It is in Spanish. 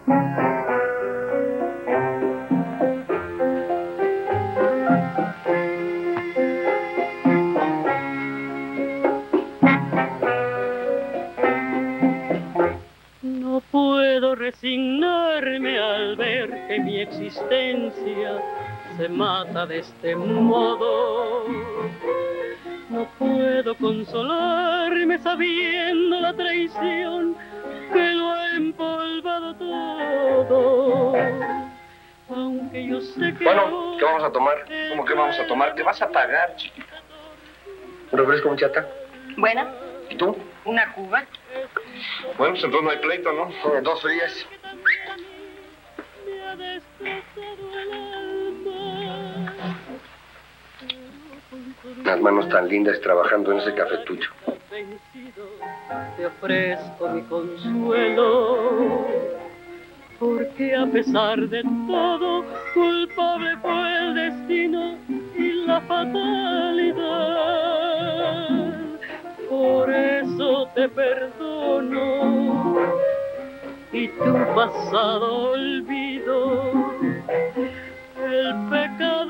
No puedo resignarme al ver que mi existencia se mata de este modo. No puedo consolarme sabiendo la traición que lo ha empolvado todo. Aunque yo sé que... Bueno, ¿qué vamos a tomar? ¿Cómo que vamos a tomar? ¿Te vas a pagar, chiquita? ¿Un refresco, muchacha? Buena. ¿Y tú? Una cuba. Bueno, pues entonces no hay pleito, ¿no? 2 frías. Unas manos tan lindas trabajando en ese cafetucho. Te ofrezco mi consuelo, porque a pesar de todo, culpable fue el destino y la fatalidad. Por eso te perdono y tu pasado olvido. El pecado